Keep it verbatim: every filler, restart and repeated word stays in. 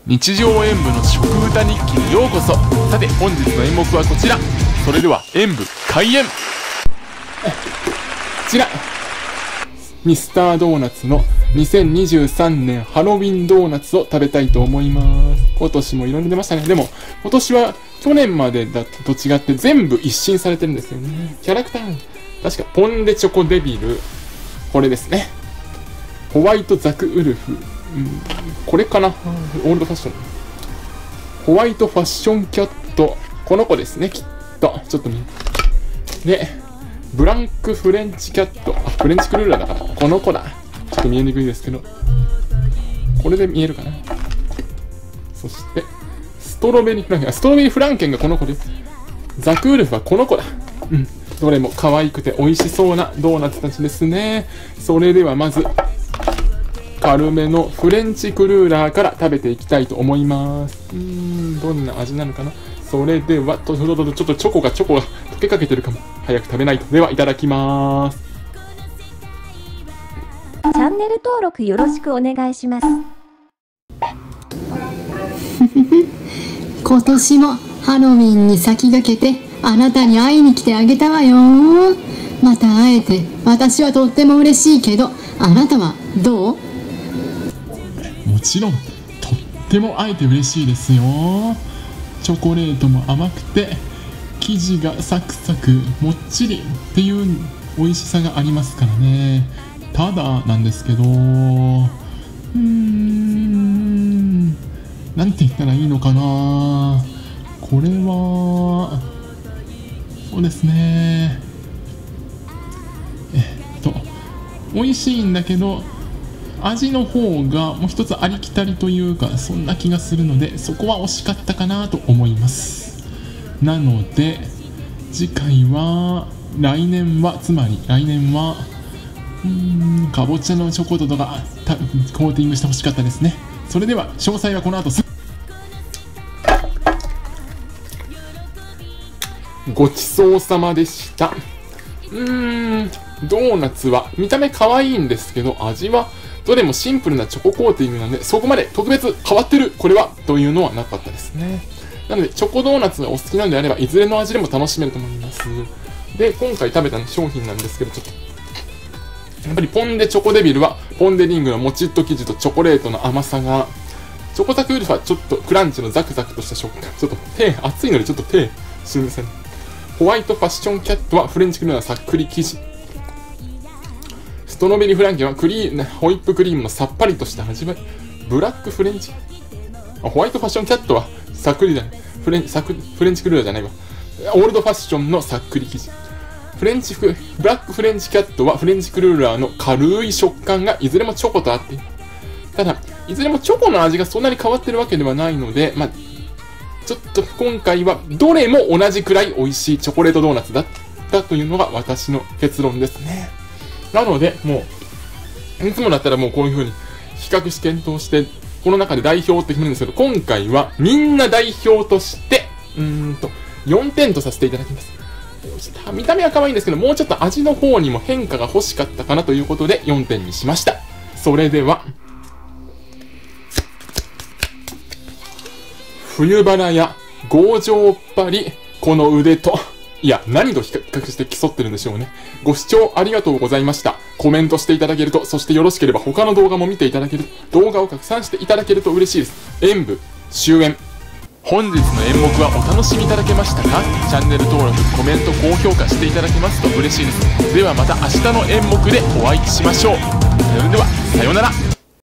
日常演舞の食歌日記にようこそ。さて本日の演目はこちら。それでは演舞開演。こちらミスタードーナツのにせんにじゅうさんねんハロウィンドーナツを食べたいと思います。今年もいろいろ出ましたね。でも今年は去年までだと違って全部一新されてるんですよね。キャラクター確かポンデチョコデビル、これですね。ホワイトザクウルフ、うん、これかな、オールドファッション。ホワイトファッションキャット、この子ですね、きっと。ちょっと見で、ブランクフレンチキャット、あ、フレンチクルーラーだから、この子だ。ちょっと見えにくいですけど、これで見えるかな。そして、ストロベリーフランケン、ストロベリーフランケンがこの子です。ザクウルフはこの子だ。うん。どれも可愛くて美味しそうなドーナツたちですね。それではまず、軽めのフレンチクルーラーから食べていきたいと思います。うーん、どんな味なのかな。それでは、と、ちょっとチョコが、チョコが溶けかけてるかも。早く食べないと。では、いただきまーす。 チャンネル登録よろしくお願いします。 今年もハロウィンに先駆けてあなたに会いに来てあげたわよ。また会えて私はとっても嬉しいけど、あなたはどう？ もちろん、とっても会えて嬉しいですよ。チョコレートも甘くて、生地がサクサク、もっちりっていう美味しさがありますからね。ただなんですけど、うーん、なんて言ったらいいのかな。これは、そうですね。えっと、美味しいんだけど、味の方がもう一つありきたりというか、そんな気がするので、そこは惜しかったかなと思います。なので次回は、来年はつまり来年はうーんかぼちゃのチョコとかコーティングしてほしかったですね。それでは詳細はこの後すごちそうさまでした。うーんドーナツは見た目可愛いんですけど、味はどれもシンプルなチョココーティングなんで、そこまで特別変わってるこれはというのはなかったですね。なのでチョコドーナツがお好きなのであれば、いずれの味でも楽しめると思います。で、今回食べた商品なんですけど、ちょっとやっぱりポンデチョコデビルはポンデリングのもちっと生地とチョコレートの甘さが、チョコザクウルフはちょっとクランチのザクザクとした食感、ちょっと手熱いのでちょっと手すみません。ホワイトファッションキャットはフレンチクルーラーさっくり生地、ストロベリーフランケンはクリーホイップクリームのさっぱりとした味わい、ブラックフレンチ、ホワイトファッションキャットはさっくりじゃない、フレンサクフレンチクルーラーじゃないわ、オールドファッションのさっくり生地、フレンチフブラックフレンチキャットはフレンチクルーラーの軽い食感がいずれもチョコとあって、ただいずれもチョコの味がそんなに変わってるわけではないので、まあちょっと今回はどれも同じくらい美味しいチョコレートドーナツだったというのが私の結論ですね。なのでもういつもだったらもうこういう風に比較し検討してこの中で代表って決めるんですけど、今回はみんな代表としてうーんとよんてんとさせていただきます。見た目は可愛いんですけど、もうちょっと味の方にも変化が欲しかったかなということでよんてんにしました。それでは冬バラや強情っぱりこの腕と、いや何と比較して競ってるんでしょうね。ご視聴ありがとうございました。コメントしていただけると、そしてよろしければ他の動画も見ていただける、動画を拡散していただけると嬉しいです。演舞終演。本日の演目はお楽しみいただけましたか？チャンネル登録、コメント、高評価していただけますと嬉しいです。ではまた明日の演目でお会いしましょう。それではさようなら。